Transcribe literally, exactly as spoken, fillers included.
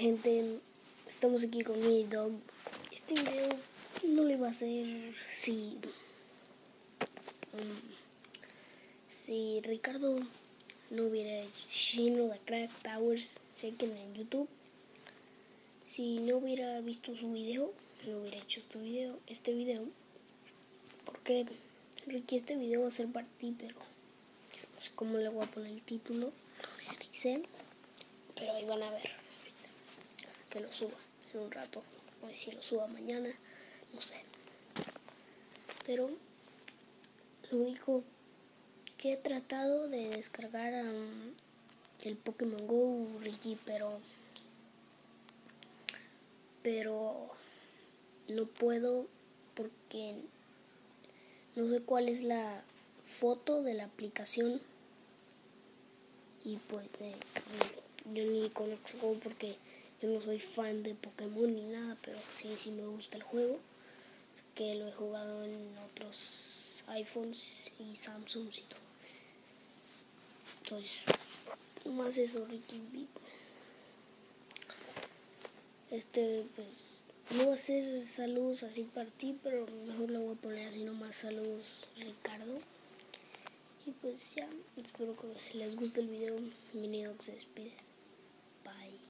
gente, estamos aquí con mi dog. Este video no lo iba a hacer si um, si Ricardo no hubiera hecho Shino the Crack Towers, chequen en YouTube. Si no hubiera visto su video, no hubiera hecho este video, este video. Porque Ricky, este video va a ser para ti, pero no sé cómo le voy a poner el título. Todavía ni sé, pero ahí van a ver que lo suba en un rato. O si lo suba mañana, no sé. Pero lo único que he tratado de descargar um, el Pokémon Go, Ricky, pero pero no puedo porque no sé cuál es la foto de la aplicación y pues eh, yo ni conozco porque yo no soy fan de Pokémon ni nada, pero sí, sí me gusta el juego, que lo he jugado en otros iPhones y Samsungs y todo. Entonces, más eso, Ricky. Este, pues, no va a ser saludos así para ti, pero mejor lo voy a poner así nomás, saludos Ricardo. Y pues ya, espero que les guste el video. Mi dog se despide. Bye.